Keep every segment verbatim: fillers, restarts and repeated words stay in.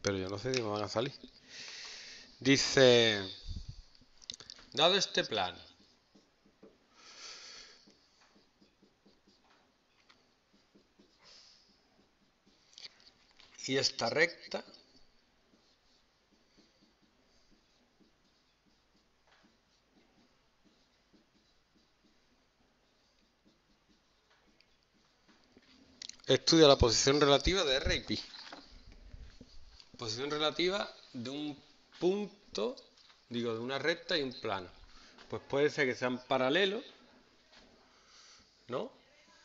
pero yo no sé si me van a salir. Dice, dado este plano, y esta recta, estudia la posición relativa de R y pi. Posición relativa de un punto, digo, de una recta y un plano. Pues puede ser que sean paralelos, ¿no?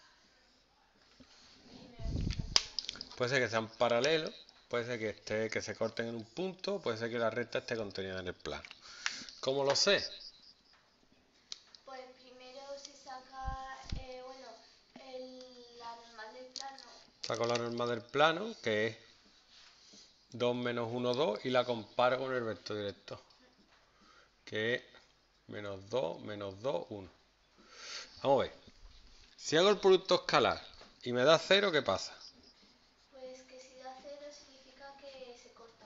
Puede ser que sean paralelos, puede ser que, esté, que se corten en un punto, puede ser que la recta esté contenida en el plano. ¿Cómo lo sé? Pues primero se saca, eh, bueno, el, la normal del plano. Saco la normal del plano, que es dos menos uno, dos, y la comparo con el vector directo, que es menos dos, menos dos, uno. Vamos a ver. Si hago el producto escalar y me da cero, ¿qué pasa? Pues que si da cero significa que se corta.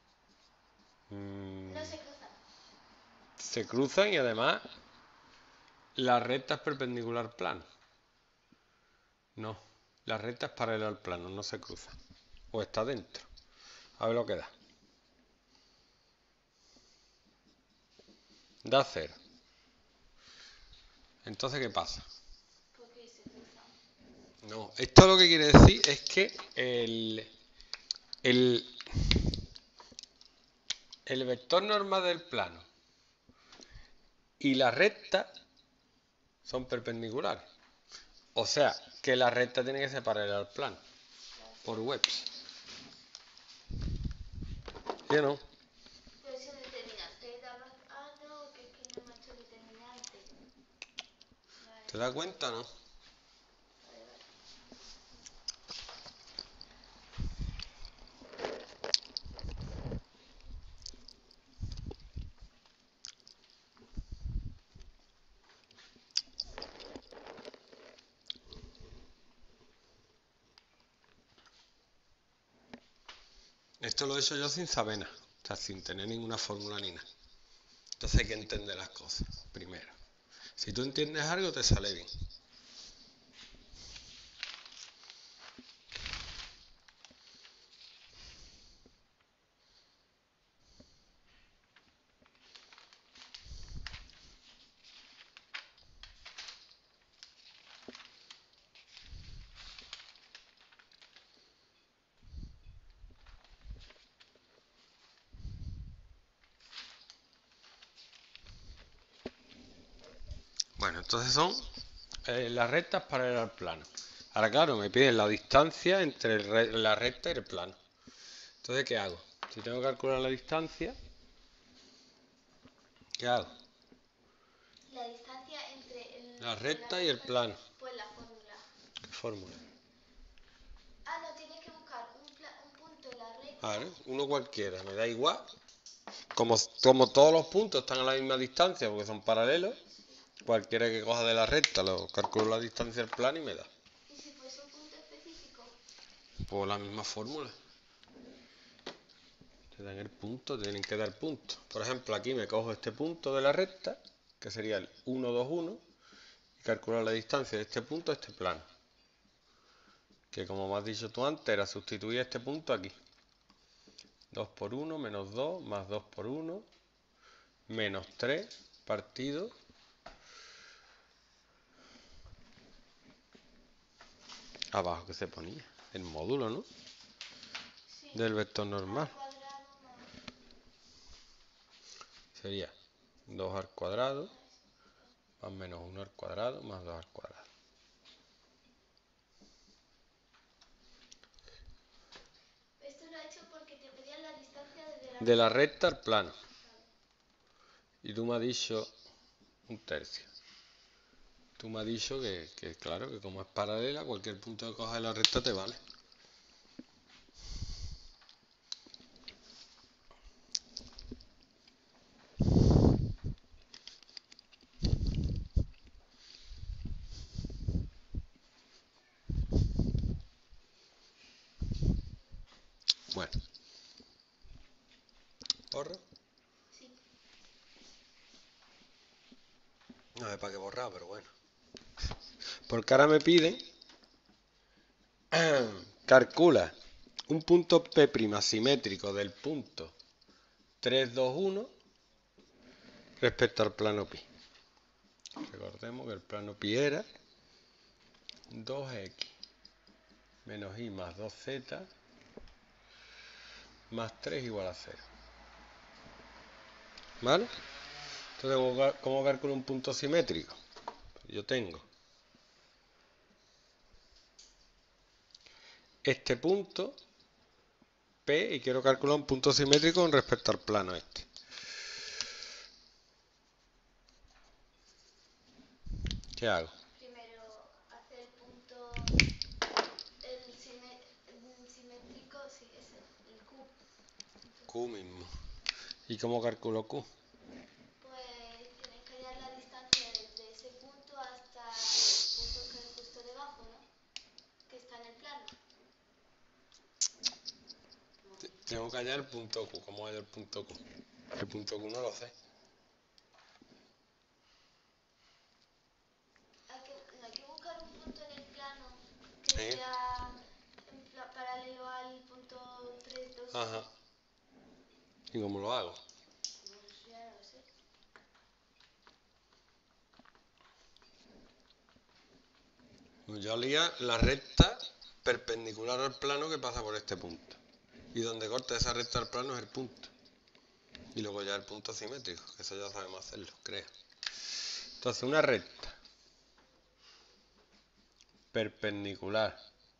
Mm, No se cruzan. se cruzan y además la recta es perpendicular al plano. No, la recta es paralela al plano, no se cruza. O está dentro. A ver lo que da. Da cero. Entonces, ¿qué pasa? Porque se cruzan. No, esto lo que quiere decir es que el, el, el vector normal del plano y la recta son perpendiculares. O sea, que la recta tiene que ser paralela al plano. Claro. Por Webs. ¿Sí o no? Pero ese determinante daba... Ah, no, que es que no me ha hecho determinante. Vale, ¿Te das cuenta, no? vale, vale. Esto lo he hecho yo sin saber nada. O sea, sin tener ninguna fórmula ni nada. Entonces hay que entender las cosas primero. Si tú entiendes algo, te sale bien. Bueno, entonces son eh, las rectas paralelas al plano. Ahora, claro, me piden la distancia entre el re la recta y el plano. Entonces, ¿qué hago? Si tengo que calcular la distancia, ¿qué hago? La distancia entre el, La la recta y el recta, plano. pues la fórmula. ¿Qué fórmula? Ah, no, tienes que buscar un, un punto en la recta. Vale, uno cualquiera, me da igual. Como, como todos los puntos están a la misma distancia porque son paralelos, Sí. cualquiera que coja de la recta lo calculo la distancia del plano y me da. ¿Y si fuese un punto específico? Pues la misma fórmula. Te dan el punto, te tienen que dar puntos. Por ejemplo, aquí me cojo este punto de la recta, que sería el uno, dos, uno, y calculo la distancia de este punto a este plano. Que como me has dicho tú antes, era sustituir este punto aquí. dos por uno menos dos, más dos por uno, menos tres partido abajo que se ponía, el módulo, ¿no? Sí. Del vector normal. Al cuadrado más... Sería dos al cuadrado más menos uno al cuadrado más dos al cuadrado. Esto lo he hecho porque te pedían la distancia desde la... De la recta al plano. Claro. Y tú me has dicho un tercio. Tú me has dicho que, que, claro, que como es paralela, cualquier punto que cojas de la recta te vale. Bueno. ¿Borro? Sí. No sé para qué borrar, pero bueno. Porque ahora me piden... calcula un punto P' simétrico del punto tres, dos, uno respecto al plano pi. Recordemos que el plano pi era dos equis menos y más dos zeta más tres igual a cero. ¿Vale? Entonces, ¿cómo calculo un punto simétrico? Yo tengo este punto P y quiero calcular un punto simétrico con respecto al plano este. ¿Qué hago? Primero hacer el punto el, simé, el simétrico, sí, es el, el Q. Q mismo. ¿Y cómo calculo Q? Pues tienes que hallar la distancia desde ese punto hasta el punto que hay justo debajo, ¿no? Que está en el plano. Tengo que hallar el punto Q. ¿Cómo hallo el punto Q? El punto Q no lo sé. Hay que, no, hay que buscar un punto en el plano que ¿Eh? sea en pla, paralelo al punto tres, dos. Ajá. ¿Y cómo lo hago? Pues ya no lo sé. Yo haría la recta perpendicular al plano que pasa por este punto. Y donde corta esa recta al plano es el punto. Y luego ya el punto simétrico, que eso ya sabemos hacerlo, creo. Entonces una recta perpendicular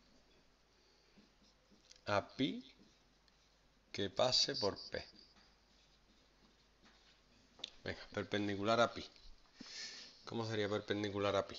a pi que pase por P. Venga, perpendicular a pi. ¿Cómo sería perpendicular a pi?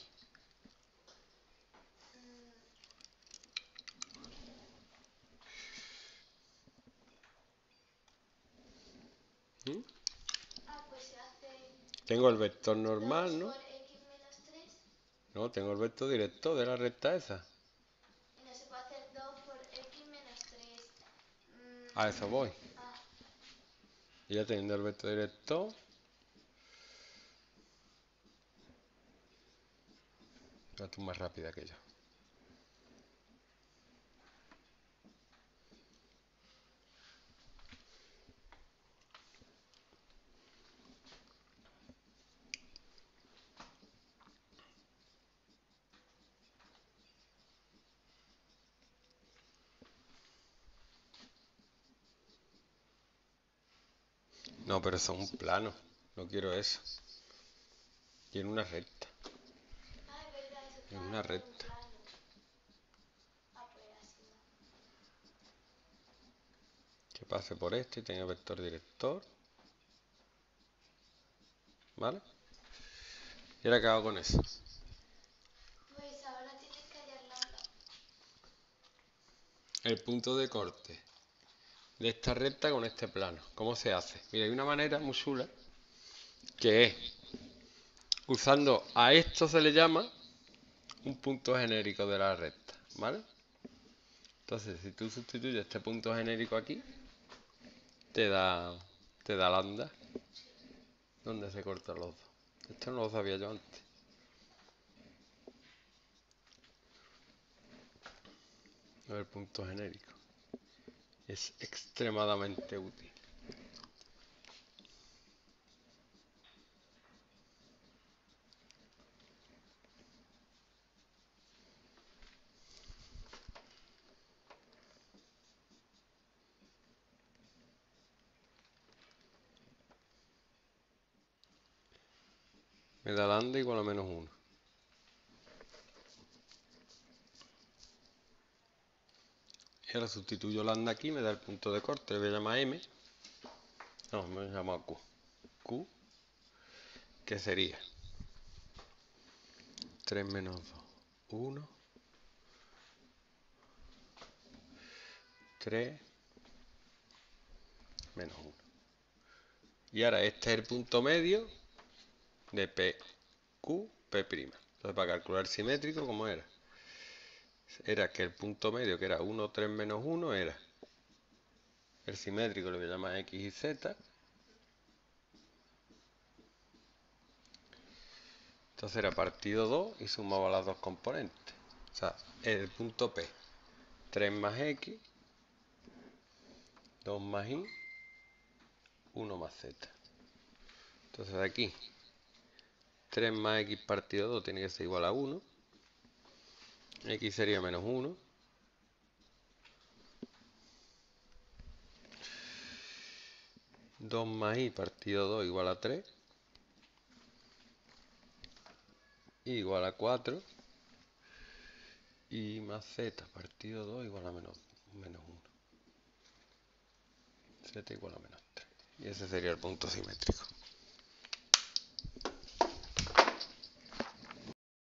¿Mm? Ah, pues se hace Tengo el vector normal, dos ¿no? por x menos tres. No, tengo el vector directo de la recta esa. Y no se puede hacer dos por x menos tres. Mm, A eso voy. ah, Y ya teniendo el vector directo, ya tú más rápida que yo. No, pero eso es un plano. No quiero eso. Quiero una recta. ah, es verdad, eso Es está una en un recta. plano. Ah, pues así no. Que pase por este y tenga vector director. ¿Vale? ¿Y ahora qué hago con eso? Pues ahora tienes que hallar la... El punto de corte de esta recta con este plano. ¿Cómo se hace? Mira, hay una manera muy chula que es usando a esto se le llama un punto genérico de la recta, ¿vale? Entonces, si tú sustituyes este punto genérico aquí, te da te da lambda. ¿Dónde se cortan los dos? Esto no lo sabía yo antes. A ver, punto genérico. Es extremadamente útil. Me da lambda igual a menos uno. Y ahora sustituyo lambda aquí, me da el punto de corte, le voy a llamar M. No, me llamo Q. Q, que sería tres menos dos, uno, tres, menos uno. Y ahora este es el punto medio de P, Q, P'. Entonces para calcular simétrico, ¿cómo era? Era que el punto medio, que era uno, tres menos uno, era El simétrico lo voy a llamar X y Z. Entonces era partido dos y sumaba las dos componentes. O sea, el punto P, tres más X, dos más Y, uno más Z. Entonces de aquí, tres más X partido dos tiene que ser igual a uno. X sería menos uno. dos más Y partido dos igual a tres. Y igual a cuatro. Y más Z partido dos igual a menos, menos uno. Z igual a menos tres. Y ese sería el punto simétrico.